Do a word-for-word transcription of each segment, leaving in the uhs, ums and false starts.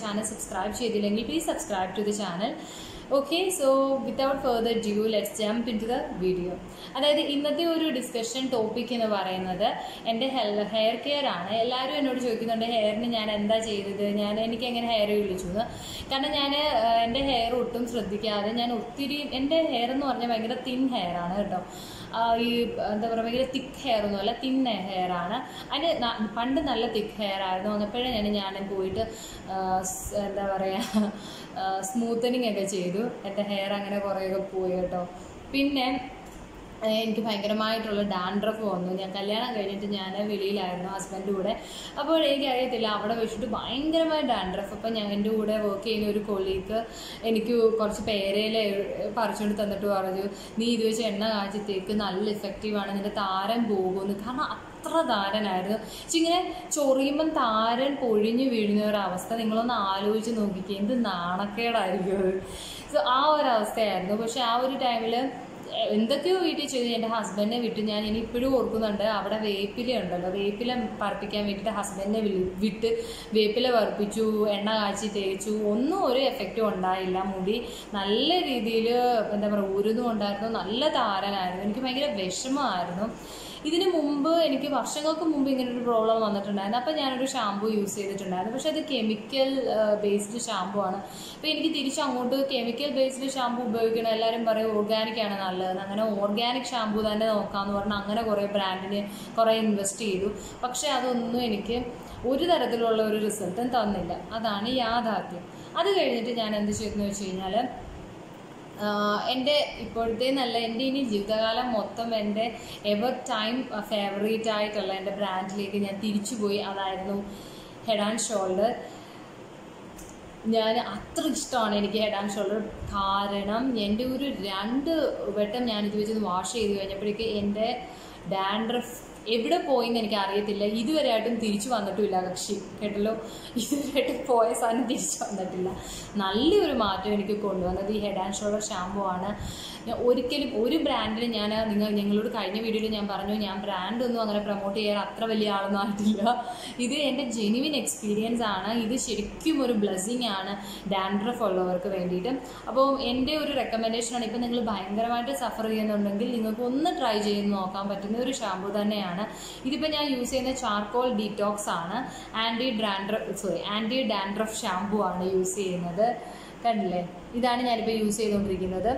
channel subscribe cheyidillenkil please subscribe to the channel. Okay, so without further ado, let's jump into the video. അതായത് ഇന്നത്തെ ഒരു discussion topic എന്ന് പറയുന്നത് എൻ്റെ hair care ആണ്. എല്ലാവരും എന്നോട് ചോദിക്കുന്നുണ്ട് ഹെയറിന് ഞാൻ എന്താ ചെയ്തത്, ഞാൻ എനിക്ക് എങ്ങനെ ഹെയർ വിളിച്ചു എന്ന്. കാരണം ഞാൻ എൻ്റെ ഹെയർ ഒട്ടും ശ്രദ്ധിക്കാതെ ഞാൻ ഒത്തിരി, എൻ്റെ ഹെയർ എന്ന് പറഞ്ഞാൽ ഭയങ്കര തിൻ ഹെയർ ആണ് കേട്ടോ. ഈ എന്താ പറയുക, ഭയങ്കര തിക്ക് ഹെയർ ഒന്നുമല്ല, തിൻ ഹെയർ ആണ്. അതിന് പണ്ട് നല്ല തിക്ക് ഹെയർ ആയിരുന്നു. വന്നപ്പോഴേ ഞാൻ ഞാൻ പോയിട്ട് എന്താ പറയുക സ്മൂത്തനിങ് ഒക്കെ ചെയ്തു. എൻ്റെ ഹെയർ അങ്ങനെ കുറേയൊക്കെ പോയി കേട്ടോ. പിന്നെ എനിക്ക് ഭയങ്കരമായിട്ടുള്ള ഡാൻഡ്രഫ് വന്നു. ഞാൻ കല്യാണം കഴിഞ്ഞിട്ട് ഞാൻ വെളിയിലായിരുന്നു ഹസ്ബൻഡ് കൂടെ. അപ്പോൾ എനിക്കറിയത്തില്ല, അവിടെ വെച്ചിട്ട് ഭയങ്കരമായ ഡാൻഡ്രഫ്. അപ്പം ഞാൻ എൻ്റെ കൂടെ വർക്ക് ചെയ്യുന്ന ഒരു കൊളീഗ് എനിക്ക് കുറച്ച് പേരയില പറിച്ചുകൊണ്ട് തന്നിട്ട് പറഞ്ഞു, നീ ഇത് വെച്ച് എണ്ണ കാച്ചി തേക്ക്, നല്ല ഇഫക്റ്റീവാണ്, നിൻ്റെ താരൻ പോകുമെന്ന്. കാരണം അത്ര താരനായിരുന്നു. പക്ഷെ ഇങ്ങനെ ചൊറിയുമ്പം താരൻ പൊഴിഞ്ഞു വീഴുന്ന ഒരവസ്ഥ നിങ്ങളൊന്ന് ആലോചിച്ച് നോക്കിക്കുക, എന്ത് നാണക്കേടായിരിക്കും അത്. സോ ആ ഒരവസ്ഥയായിരുന്നു. പക്ഷെ ആ ഒരു ടൈമിൽ എന്തൊക്കെയോ വീട്ടിൽ ചെയ്തു. എൻ്റെ ഹസ്ബൻഡിനെ വിട്ട്, ഞാൻ ഇനി ഇപ്പോഴും ഓർക്കുന്നുണ്ട്, അവിടെ വേപ്പില ഉണ്ടല്ലോ, വേപ്പില പറപ്പിക്കാൻ വേണ്ടിയിട്ട് ഹസ്ബൻഡിനെ വിട്ട് വേപ്പില പറപ്പിച്ചു, എണ്ണ കാച്ചി തേച്ചു, ഒന്നും ഒരു എഫക്റ്റും ഉണ്ടായില്ല. മുടി നല്ല രീതിയിൽ എന്താ പറയുക ഊരുന്നും ഉണ്ടായിരുന്നു, നല്ല താരനായിരുന്നു. എനിക്ക് ഭയങ്കര വിഷമമായിരുന്നു. ഇതിന് മുമ്പ് എനിക്ക് വർഷങ്ങൾക്ക് മുമ്പ് ഇങ്ങനൊരു പ്രോബ്ലം വന്നിട്ടുണ്ടായിരുന്നു. അപ്പോൾ ഞാനൊരു ഷാമ്പു യൂസ് ചെയ്തിട്ടുണ്ടായിരുന്നു. പക്ഷേ അത് കെമിക്കൽ ബേസ്ഡ് ഷാമ്പു ആണ്. അപ്പോൾ എനിക്ക് തിരിച്ച് അങ്ങോട്ട് കെമിക്കൽ ബേസ്ഡ് ഷാമ്പു ഉപയോഗിക്കണം, എല്ലാവരും പറയും ഓർഗാനിക് ആണ് നല്ലതെന്ന്. അങ്ങനെ ഓർഗാനിക് ഷാമ്പു തന്നെ നോക്കാമെന്ന് പറഞ്ഞാൽ അങ്ങനെ കുറേ ബ്രാൻഡിന് കുറേ ഇൻവെസ്റ്റ് ചെയ്തു. പക്ഷേ അതൊന്നും എനിക്ക് ഒരു തരത്തിലുള്ള ഒരു റിസൾട്ടും തന്നില്ല. അതാണ് യാഥാർത്ഥ്യം. അത് കഴിഞ്ഞിട്ട് ഞാൻ എന്ത് ചെയ്തെന്ന് വെച്ച് കഴിഞ്ഞാൽ, എൻ്റെ ഇപ്പോഴത്തെ നല്ല എൻ്റെ ഇനി ജീവിതകാലം മൊത്തം എൻ്റെ എവർ ടൈം ഫേവറേറ്റ് ആയിട്ടുള്ള എൻ്റെ ബ്രാൻഡിലേക്ക് ഞാൻ തിരിച്ചു പോയി. അതായിരുന്നു ഹെഡ് ആൻഡ് ഷോൾഡർ. ഞാൻ അത്ര ഇഷ്ടമാണ് എനിക്ക് ഹെഡ് ആൻഡ് ഷോൾഡർ. കാരണം എൻ്റെ ഒരു രണ്ട് വട്ടം ഞാനിത് വെച്ചൊന്ന് വാഷ് ചെയ്ത് കഴിഞ്ഞപ്പോഴേക്ക് എൻ്റെ ഡാൻഡ്രഫ് എവിടെ പോയിന്ന് എനിക്ക് അറിയത്തില്ല. ഇതുവരെയായിട്ടും തിരിച്ചു വന്നിട്ടുമില്ല കക്ഷി, കേട്ടല്ലോ. ഇതുവരെയായിട്ടും പോയ സാധനം തിരിച്ചു വന്നിട്ടില്ല. നല്ലൊരു മാറ്റം എനിക്ക് കൊണ്ടുവന്നത് ഈ ഹെഡ് ആൻഡ് ഷോൾഡർ ഷാമ്പു ആണ്. ഒരിക്കലും ഒരു ബ്രാൻഡിന് ഞാൻ നിങ്ങൾ ഞങ്ങളോട് കഴിഞ്ഞ വീഡിയോയിൽ ഞാൻ പറഞ്ഞു, ഞാൻ ബ്രാൻഡൊന്നും അങ്ങനെ പ്രൊമോട്ട് ചെയ്യാൻ അത്ര വലിയ ആളൊന്നും ആയിട്ടില്ല. ഇത് എൻ്റെ ജെനുവിൻ എക്സ്പീരിയൻസ് ആണ്. ഇത് ശരിക്കും ഒരു ബ്ലെസ്സിങ് ആണ് ഡാൻഡ്രഫ് ഉള്ളവർക്ക് വേണ്ടിയിട്ട്. അപ്പോൾ എൻ്റെ ഒരു റെക്കമെൻഡേഷനാണ്, ഇപ്പം നിങ്ങൾ ഭയങ്കരമായിട്ട് സഫർ ചെയ്യുന്നുണ്ടെങ്കിൽ നിങ്ങൾക്ക് ഒന്ന് ട്രൈ ചെയ്ത് നോക്കാൻ പറ്റുന്ന ഒരു ഷാമ്പു തന്നെയാണ്. ഇതിപ്പോൾ ഞാൻ യൂസ് ചെയ്യുന്ന ചാർക്കോൾ ഡീറ്റോക്സ് ആണ്. Anti dandruff sorry anti dandruff shampoo ആണ് യൂസ് ചെയ്യുന്നത്. കണ്ടില്ലേ, ഇതാണ് ഞാനിപ്പോൾ യൂസ് ചെയ്തുകൊണ്ടിരിക്കുന്നത്.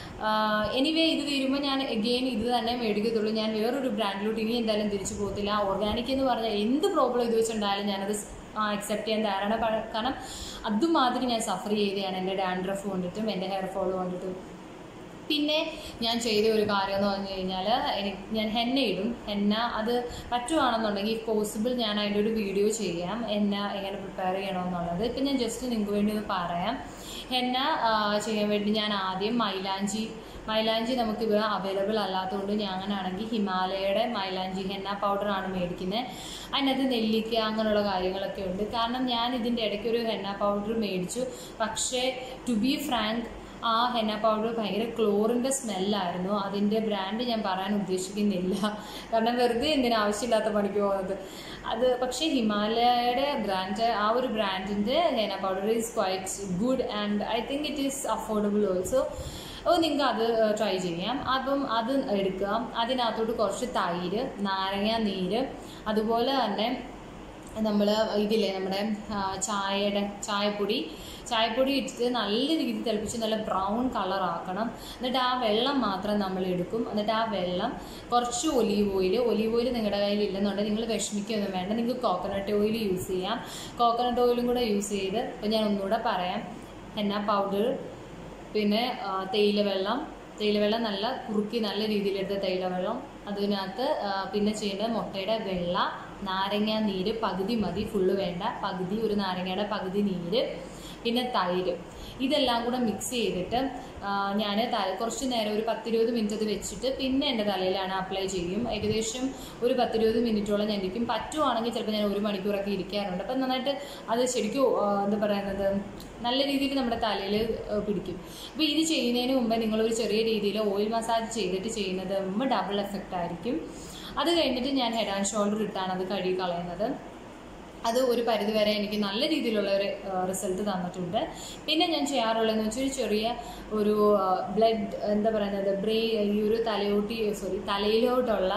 എനിവേ ഇത് തീരുമ്പോൾ ഞാൻ എഗെയിൻ ഇത് തന്നെ മേടിക്കത്തുള്ളൂ. ഞാൻ വേറൊരു ബ്രാൻഡിലോട്ട് ഇനി എന്തായാലും തിരിച്ചു പോകത്തില്ല. ഓർഗാനിക് എന്ന് പറഞ്ഞാൽ എന്ത് പ്രോബ്ലം ഇത് വെച്ചിട്ടുണ്ടായാലും ഞാനത് അക്സെപ്റ്റ് ചെയ്യാൻ തയ്യാറാണ്. കാരണം അതുമാതിരി ഞാൻ സഫർ ചെയ്തതാണ് എൻ്റെ ഡാൻഡ്രഫ് കൊണ്ടിട്ടും എൻ്റെ ഹെയർ ഫോൾ കൊണ്ടിട്ടും. പിന്നെ ഞാൻ ചെയ്ത ഒരു കാര്യം എന്ന് പറഞ്ഞു കഴിഞ്ഞാൽ, എനിക്ക് ഞാൻ ഹെന്ന ഇടും. ഹെന്ന അത് പറ്റുവാണെന്നുണ്ടെങ്കിൽ ഇഫ് പോസിബിൾ ഞാൻ അതിൻ്റെ ഒരു വീഡിയോ ചെയ്യാം, ഹെന്ന എങ്ങനെ പ്രിപ്പയർ ചെയ്യണമെന്നുള്ളത്. ഇപ്പം ഞാൻ ജസ്റ്റ് നിങ്ങൾക്ക് വേണ്ടി ഒന്ന് പറയാം. ഹെന്ന ചെയ്യാൻ വേണ്ടി ഞാൻ ആദ്യം മൈലാഞ്ചി മൈലാഞ്ചി നമുക്ക് ഇവിടെ അവൈലബിൾ അല്ലാത്തതുകൊണ്ട് ഞാനാണെങ്കിൽ ഹിമാലയയുടെ മൈലാഞ്ചി ഹെന്ന പൗഡറാണ് മേടിക്കുന്നത്. അതിനകത്ത് നെല്ലിക്ക അങ്ങനെയുള്ള കാര്യങ്ങളൊക്കെ ഉണ്ട്. കാരണം ഞാൻ ഇതിൻ്റെ ഇടയ്ക്കൊരു ഹെന്ന പൗഡർ മേടിച്ചു. പക്ഷേ ടു ബി ഫ്രാങ്ക് ആ ഹെന്ന പൗഡർ ഭയങ്കര ക്ലോറിൻ്റെ സ്മെല്ലായിരുന്നു. അതിൻ്റെ ബ്രാൻഡ് ഞാൻ പറയാൻ ഉദ്ദേശിക്കുന്നില്ല, കാരണം വെറുതെ എന്തിനാ ആവശ്യമില്ലാത്ത പണിക്ക് പോകുന്നത് അത്. പക്ഷേ ഹിമാലയയുടെ ബ്രാൻഡ്, ആ ഒരു ബ്രാൻഡിൻ്റെ henna powder is quite good and I think it is affordable also. അപ്പോൾ നിങ്ങൾക്ക് അത് ട്രൈ ചെയ്യാം. അപ്പം അത് എടുക്കുക. അതിനകത്തോട്ട് കുറച്ച് തൈര്, നാരങ്ങ നീര്, അതുപോലെ തന്നെ നമ്മൾ ഇതില്ലേ നമ്മുടെ ചായയുടെ ചായപ്പൊടി ചായപ്പൊടി ഇട്ടിട്ട് നല്ല രീതിയിൽ തിളപ്പിച്ച് നല്ല ബ്രൗൺ കളറാക്കണം. എന്നിട്ട് ആ വെള്ളം മാത്രം നമ്മൾ എടുക്കും. എന്നിട്ട് ആ വെള്ളം കുറച്ച് ഒലീവ് ഓയിൽ ഒലീവ് ഓയിൽ നിങ്ങളുടെ കയ്യിൽ ഇല്ലെന്നുണ്ടെങ്കിൽ നിങ്ങൾ വിഷമിക്കൊന്നും വേണ്ട, നിങ്ങൾക്ക് കോക്കനട്ട് ഓയിൽ യൂസ് ചെയ്യാം. കോക്കനട്ട് ഓയിലും കൂടെ യൂസ് ചെയ്ത്, ഇപ്പം ഞാൻ ഒന്നുകൂടെ പറയാം, ഹെന്ന പൗഡർ, പിന്നെ തേയില വെള്ളം തേയില വെള്ളം നല്ല കുറുക്കി നല്ല രീതിയിലെടുത്ത തേയില വെള്ളം, അതിനകത്ത് പിന്നെ ചെയ്യേണ്ടത് മുട്ടയുടെ വെള്ള, നാരങ്ങ നീര് പകുതി മതി, ഫുള്ള് വേണ്ട, പകുതി, ഒരു നാരങ്ങയുടെ പകുതി നീര്, പിന്നെ തൈര്. ഇതെല്ലാം കൂടെ മിക്സ് ചെയ്തിട്ട് ഞാൻ തല കുറച്ച് നേരം ഒരു പത്തിരുപത് മിനിറ്റ് അത് വെച്ചിട്ട് പിന്നെ എൻ്റെ തലയിലാണ് അപ്ലൈ ചെയ്യും. ഏകദേശം ഒരു പത്തിരുപത് മിനിറ്റോളം ഞാൻ ഇരിക്കും. പറ്റുവാണെങ്കിൽ ചിലപ്പോൾ ഞാൻ ഒരു മണിക്കൂറൊക്കെ ഇരിക്കാറുണ്ട്. അപ്പം നന്നായിട്ട് അത് ശരിക്കും എന്താ പറയുന്നത് നല്ല രീതിയിൽ നമ്മുടെ തലയിൽ പിടിക്കും. അപ്പോൾ ഇത് ചെയ്യുന്നതിന് മുമ്പ് നിങ്ങളൊരു ചെറിയ രീതിയിൽ ഓയിൽ മസാജ് ചെയ്തിട്ട് ചെയ്യുന്നത് മുമ്പ് ഡബിൾ എഫക്റ്റ് ആയിരിക്കും. അത് കഴിഞ്ഞിട്ട് ഞാൻ ഹെഡ് ആൻഡ് ഷോൾഡർ ഇട്ടാണ് അത് കഴുകി കളയുന്നത്. അത് ഒരു പരിധിവരെ എനിക്ക് നല്ല രീതിയിലുള്ള ഒരു റിസൾട്ട് തന്നിട്ടുണ്ട്. പിന്നെ ഞാൻ ചെയ്യാറുള്ളതെന്ന് വെച്ചാൽ ഒരു ചെറിയ ഒരു ബ്ലഡ് എന്താ പറയുന്നത് ബ്രെയിൻ ഈ ഒരു തലയോട്ടി സോറി തലയിലോട്ടുള്ള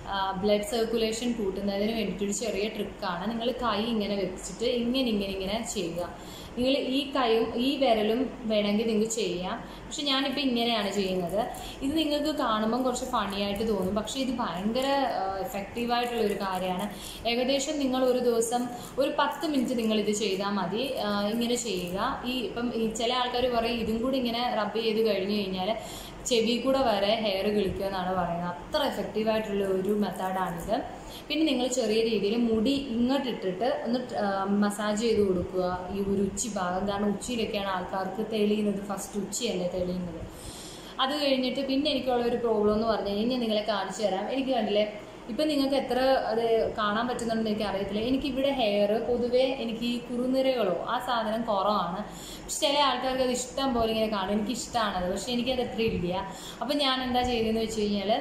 ബ്ലഡ് സർക്കുലേഷൻ കൂട്ടുന്നതിന് വേണ്ടിയിട്ടൊരു ചെറിയ ട്രിക്കാണ്. നിങ്ങൾ കൈ ഇങ്ങനെ വെച്ചിട്ട് ഇങ്ങനെ ഇങ്ങനെ ഇങ്ങനെ ചെയ്യുക. നിങ്ങൾ ഈ കൈയും ഈ വിരലും വേണമെങ്കിൽ നിങ്ങൾക്ക് ചെയ്യാം. പക്ഷെ ഞാനിപ്പോൾ ഇങ്ങനെയാണ് ചെയ്യുന്നത്. ഇത് നിങ്ങൾക്ക് കാണുമ്പം കുറച്ച് ഫണിയായിട്ട് തോന്നും, പക്ഷേ ഇത് ഭയങ്കര എഫക്റ്റീവായിട്ടുള്ളൊരു കാര്യമാണ്. ഏകദേശം നിങ്ങൾ ഒരു ദിവസം ഒരു പത്ത് മിനിറ്റ് നിങ്ങളിത് ചെയ്താൽ മതി. ഇങ്ങനെ ചെയ്യുക. ഈ ഇപ്പം ഈ ചില ആൾക്കാർ പറയും ഇതും കൂടി ഇങ്ങനെ റബ്ബ് ചെയ്ത് കഴിഞ്ഞ് കഴിഞ്ഞാൽ ചെവി കൂടെ വരെ ഹെയർ കിളിക്കുക എന്നാണ് പറയുന്നത്. അത്ര എഫക്റ്റീവായിട്ടുള്ള ഒരു മെത്തേഡാണിത്. പിന്നെ നിങ്ങൾ ചെറിയ രീതിയിൽ മുടി ഇങ്ങോട്ടിട്ടിട്ട് ഒന്ന് മസാജ് ചെയ്ത് കൊടുക്കുക ഈ ഒരു ഉച്ചി ഭാഗം. കാരണം ഉച്ചിയിലൊക്കെയാണ് ആൾക്കാർക്ക് തെളിയുന്നത്, ഫസ്റ്റ് ഉച്ചിയല്ലേ തെളിയുന്നത്. അത് കഴിഞ്ഞിട്ട് പിന്നെ എനിക്കുള്ള ഒരു പ്രോബ്ലം എന്ന് പറഞ്ഞു കഴിഞ്ഞാൽ ഞാൻ നിങ്ങളെ കാണിച്ചു തരാം. എനിക്ക് കണ്ടില്ലേ ഇപ്പം നിങ്ങൾക്ക് എത്ര അത് കാണാൻ പറ്റുന്നുണ്ടെന്ന് എനിക്ക് അറിയത്തില്ല. എനിക്കിവിടെ ഹെയർ പൊതുവേ എനിക്ക് ഈ കുറുനിരകളോ ആ സാധനം കുറവാണ്. പക്ഷെ ചില ആൾക്കാർക്ക് അത് ഇഷ്ടം പോലെ ഇങ്ങനെ കാണും. എനിക്കിഷ്ടമാണത്, പക്ഷെ എനിക്കത് എത്ര ഇല്ല. അപ്പം ഞാൻ എന്താ ചെയ്തതെന്ന് വെച്ച് കഴിഞ്ഞാൽ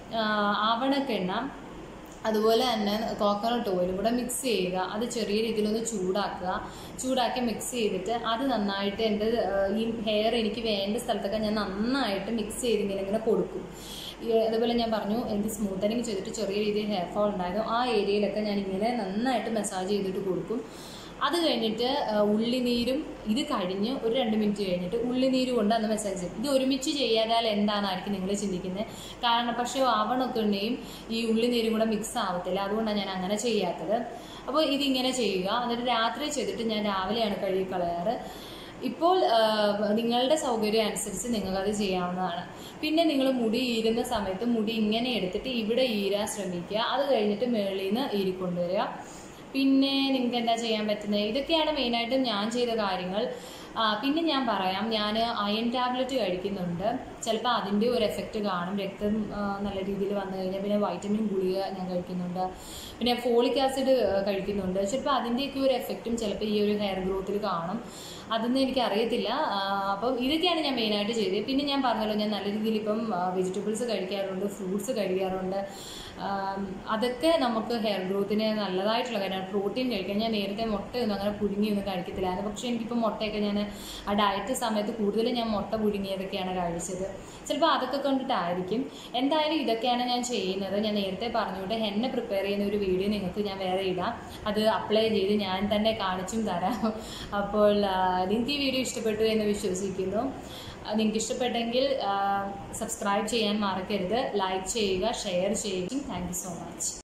ആവണക്കെണ്ണ അതുപോലെ തന്നെ കോക്കനട്ട് ഓയിലും കൂടെ മിക്സ് ചെയ്യുക. അത് ചെറിയ രീതിയിലൊന്ന് ചൂടാക്കുക. ചൂടാക്കി മിക്സ് ചെയ്തിട്ട് അത് നന്നായിട്ട് എൻ്റെ ഈ ഹെയർ എനിക്ക് വേണ്ട സ്ഥലത്തൊക്കെ ഞാൻ നന്നായിട്ട് മിക്സ് ചെയ്ത് ഇങ്ങനെ ഇങ്ങനെ കൊടുക്കും. അതുപോലെ ഞാൻ പറഞ്ഞു എനിക്ക് സ്മൂത്തനിങ് ചെയ്തിട്ട് ചെറിയ രീതിയിൽ ഹെയർ ഫോൾ ഉണ്ടായിരുന്നു. ആ ഏരിയയിലൊക്കെ ഞാൻ ഇങ്ങനെ നന്നായിട്ട് മസാജ് ചെയ്തിട്ട് കൊടുക്കും. അത് കഴിഞ്ഞിട്ട് ഉള്ളിനീരും ഇത് കഴിഞ്ഞ് ഒരു രണ്ട് മിനിറ്റ് കഴിഞ്ഞിട്ട് ഉള്ളിനീര് കൊണ്ട് അന്ന് മസാജ് ചെയ്യും. ഇത് ഒരുമിച്ച് ചെയ്യാതാൽ എന്താണെന്നായിരിക്കും നിങ്ങൾ ചിന്തിക്കുന്നത്. കാരണം പക്ഷേ ആവണമൊക്കെ ഉണ്ടെങ്കിൽ ഈ ഉള്ളിനീരും കൂടെ മിക്സ് ആവത്തില്ല. അതുകൊണ്ടാണ് ഞാൻ അങ്ങനെ ചെയ്യാത്തത്. അപ്പോൾ ഇതിങ്ങനെ ചെയ്യുക. എന്നിട്ട് രാത്രി ചെയ്തിട്ട് ഞാൻ രാവിലെയാണ് കഴുകി കളയാറ്. ഇപ്പോൾ നിങ്ങളുടെ സൗകര്യം അനുസരിച്ച് നിങ്ങൾക്കത് ചെയ്യാവുന്നതാണ്. പിന്നെ നിങ്ങൾ മുടി ഈരുന്ന സമയത്ത് മുടി ഇങ്ങനെ എടുത്തിട്ട് ഇവിടെ ഈരാൻ ശ്രമിക്കുക. അത് കഴിഞ്ഞിട്ട് മേളിൽ നിന്ന് ഈരിക്കൊണ്ടുവരിക. പിന്നെ നിങ്ങൾക്ക് എന്താ ചെയ്യാൻ പറ്റുന്നത്? ഇതൊക്കെയാണ് മെയിനായിട്ടും ഞാൻ ചെയ്ത കാര്യങ്ങൾ. പിന്നെ ഞാൻ പറയാം, ഞാൻ അയൺ ടാബ്ലറ്റ് കഴിക്കുന്നുണ്ട്. ചിലപ്പോൾ അതിൻ്റെ ഒരു എഫക്റ്റ് കാണും. രക്തം നല്ല രീതിയിൽ വന്നു കഴിഞ്ഞാൽ പിന്നെ വൈറ്റമിൻ ഗുളിക ഞാൻ കഴിക്കുന്നുണ്ട്. പിന്നെ ഫോളിക് ആസിഡ് കഴിക്കുന്നുണ്ട്. ചിലപ്പോൾ അതിൻ്റെയൊക്കെ ഒരു എഫക്റ്റും ചിലപ്പോൾ ഈ ഒരു ഹെയർ ഗ്രോത്തിൽ കാണും. അതൊന്നും എനിക്കറിയത്തില്ല. അപ്പം ഇതൊക്കെയാണ് ഞാൻ മെയിനായിട്ട് ചെയ്തത്. പിന്നെ ഞാൻ പറഞ്ഞല്ലോ ഞാൻ നല്ല രീതിയിൽ ഇപ്പം വെജിറ്റബിൾസ് കഴിക്കാറുണ്ട്, ഫ്രൂട്ട്സ് കഴിക്കാറുണ്ട്. അതൊക്കെ നമുക്ക് ഹെയർ ഗ്രോത്തിന് നല്ലതായിട്ടുള്ള കാര്യമാണ്. പ്രോട്ടീൻ കഴിക്കാൻ ഞാൻ നേരത്തെ മുട്ടയൊന്നും അങ്ങനെ പുഴുങ്ങിയൊന്നും കഴിക്കത്തില്ലായിരുന്നു. പക്ഷേ എനിക്കിപ്പോൾ മുട്ടയൊക്കെ ഞാൻ ആ ഡയറ്റ് സമയത്ത് കൂടുതലും ഞാൻ മുട്ട പുഴുങ്ങിയതൊക്കെയാണ് കഴിച്ചത്. ചിലപ്പോൾ അതൊക്കെ കണ്ടിട്ടായിരിക്കും. എന്തായാലും ഇതൊക്കെയാണ് ഞാൻ ചെയ്യുന്നത്. ഞാൻ നേരത്തെ പറഞ്ഞുകൊണ്ട് ഹെന്ന പ്രിപ്പയർ ചെയ്യുന്ന ഒരു വീഡിയോ നിങ്ങൾക്ക് ഞാൻ വേറെ ഇടാം. അത് അപ്ലൈ ചെയ്ത് ഞാൻ തന്നെ കാണിച്ചും തരാം. അപ്പോൾ നിങ്ങൾക്ക് ഈ വീഡിയോ ഇഷ്ടപ്പെട്ടു എന്ന് വിശ്വസിക്കുന്നു. നിങ്ങൾക്ക് ഇഷ്ടപ്പെട്ടെങ്കിൽ സബ്സ്ക്രൈബ് ചെയ്യാൻ മറക്കരുത്. ലൈക്ക് ചെയ്യുക, ഷെയർ ചെയ്യുക. Thank you so much.